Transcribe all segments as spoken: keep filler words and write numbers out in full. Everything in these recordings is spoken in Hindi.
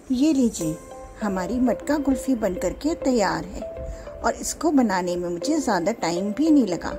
ये लीजिए, हमारी मटका कुल्फ़ी बन करके तैयार है और इसको बनाने में मुझे ज़्यादा टाइम भी नहीं लगा।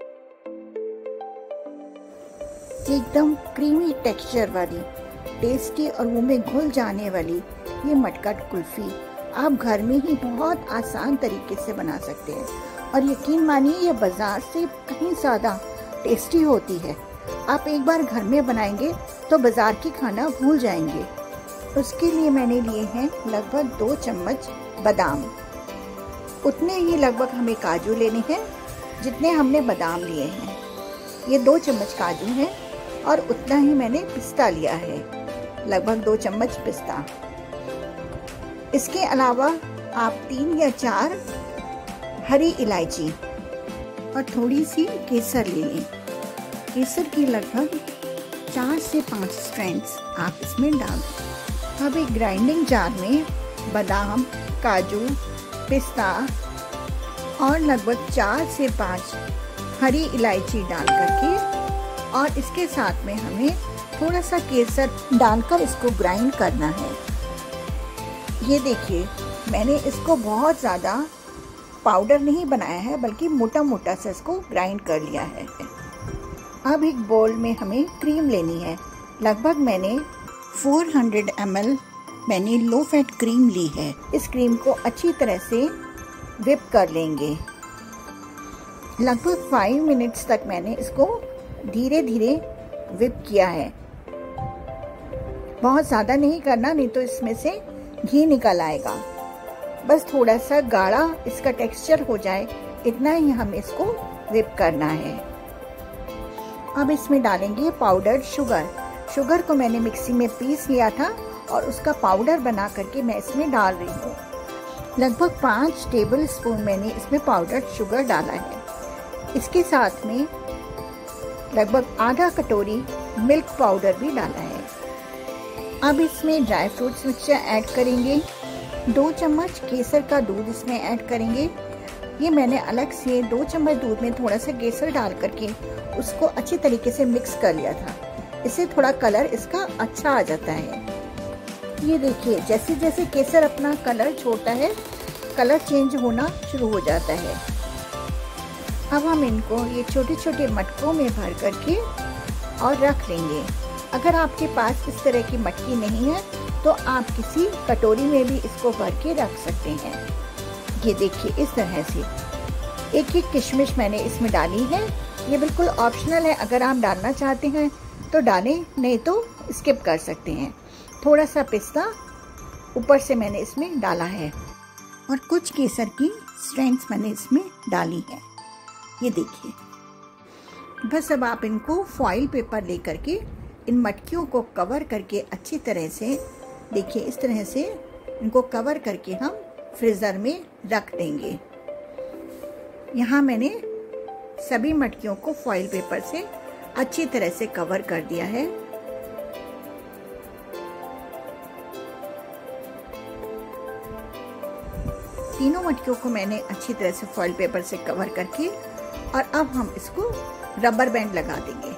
एकदम क्रीमी टेक्सचर वाली, टेस्टी और मुंह में घुल जाने वाली ये मटका कुल्फ़ी आप घर में ही बहुत आसान तरीके से बना सकते हैं और यकीन मानिए ये बाज़ार से कहीं ज़्यादा टेस्टी होती है। आप एक बार घर में बनाएंगे तो बाज़ार की खाना भूल जाएंगे। उसके लिए मैंने लिए हैं लगभग दो चम्मच बादाम। उतने ही लगभग हमें काजू लेने हैं जितने हमने बादाम लिए हैं। ये दो चम्मच काजू हैं और उतना ही मैंने पिस्ता लिया है, लगभग दो चम्मच पिस्ता। इसके अलावा आप तीन या चार हरी इलायची और थोड़ी सी केसर ले लें। केसर की लगभग चार से पाँच स्ट्रैंड्स आप इसमें डाल दें। अब एक ग्राइंडिंग जार में बादाम, काजू, पिस्ता और लगभग चार से पाँच हरी इलायची डाल करके और इसके साथ में हमें थोड़ा सा केसर डालकर इसको ग्राइंड करना है। ये देखिए, मैंने इसको बहुत ज़्यादा पाउडर नहीं बनाया है बल्कि मोटा मोटा सा इसको ग्राइंड कर लिया है। अब एक बोल में हमें क्रीम लेनी है। लगभग मैंने चार सौ एम एल मैंने लो फैट क्रीम ली है। इस क्रीम को अच्छी तरह से विप कर लेंगे। लगभग फाइव मिनट्स तक मैंने इसको धीरे धीरे विप किया है। बहुत ज़्यादा नहीं करना, नहीं तो इसमें से घी निकल आएगा। बस थोड़ा सा गाढ़ा इसका टेक्सचर हो जाए, इतना ही हमें इसको विप करना है। अब इसमें डालेंगे पाउडर्ड शुगर। शुगर को मैंने मिक्सी में पीस लिया था और उसका पाउडर बना करके मैं इसमें डाल रही हूँ। लगभग पाँच टेबल स्पून मैंने इसमें पाउडर्ड शुगर डाला है। इसके साथ में लगभग आधा कटोरी मिल्क पाउडर भी डाला है। अब इसमें ड्राई फ्रूट्स मिक्सचर ऐड करेंगे। दो चम्मच केसर का दूध इसमें ऐड करेंगे। ये मैंने अलग से दो चम्मच दूध में थोड़ा सा केसर डाल करके उसको अच्छी तरीके से मिक्स कर लिया था। इससे थोड़ा कलर इसका अच्छा आ जाता है। ये देखिए, जैसे जैसे केसर अपना कलर छोड़ता है, कलर चेंज होना शुरू हो जाता है। अब हम इनको ये छोटे छोटे मटकों में भर करके और रख लेंगे। अगर आपके पास इस तरह की मटकी नहीं है तो आप किसी कटोरी में भी इसको भर के रख सकते हैं। ये देखिए, इस तरह से एक एक किशमिश मैंने इसमें डाली है। ये बिल्कुल ऑप्शनल है, अगर आप डालना चाहते हैं तो डालें, नहीं तो स्किप कर सकते हैं। थोड़ा सा पिस्ता ऊपर से मैंने इसमें डाला है और कुछ केसर की स्ट्रैंड्स मैंने इसमें डाली है। ये देखिए, बस अब आप इनको फॉइल पेपर ले करके इन मटकियों को कवर करके अच्छी तरह से, देखिए इस तरह से इनको कवर करके हम फ्रीज़र में रख देंगे। यहाँ मैंने सभी मटकियों को फॉइल पेपर से अच्छी तरह से कवर कर दिया है। तीनों मटकियों को मैंने अच्छी तरह से फॉइल पेपर से कवर करके और अब हम इसको रबर बैंड लगा देंगे।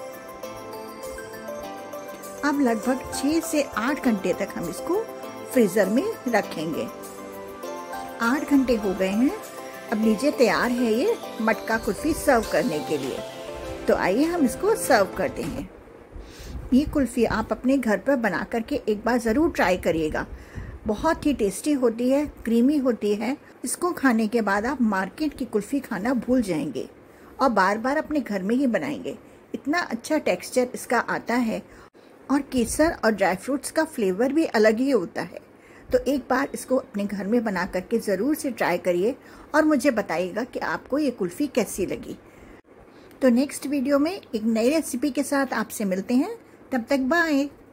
अब लगभग छह से आठ घंटे तक हम इसको फ्रीजर में रखेंगे। आठ घंटे हो गए हैं। अब लीजिए, तैयार है ये मटका कुल्फी सर्व करने के लिए। तो आइए हम इसको सर्व करते हैं। ये कुल्फी आप अपने घर पर बना करके एक बार ज़रूर ट्राई करिएगा। बहुत ही टेस्टी होती है, क्रीमी होती है। इसको खाने के बाद आप मार्केट की कुल्फी खाना भूल जाएंगे और बार बार अपने घर में ही बनाएंगे। इतना अच्छा टेक्सचर इसका आता है और केसर और ड्राई फ्रूट्स का फ्लेवर भी अलग ही होता है। तो एक बार इसको अपने घर में बना करके ज़रूर से ट्राई करिए और मुझे बताइएगा कि आपको ये कुल्फ़ी कैसी लगी। तो नेक्स्ट वीडियो में एक नई रेसिपी के साथ आपसे मिलते हैं। तब तक बाय।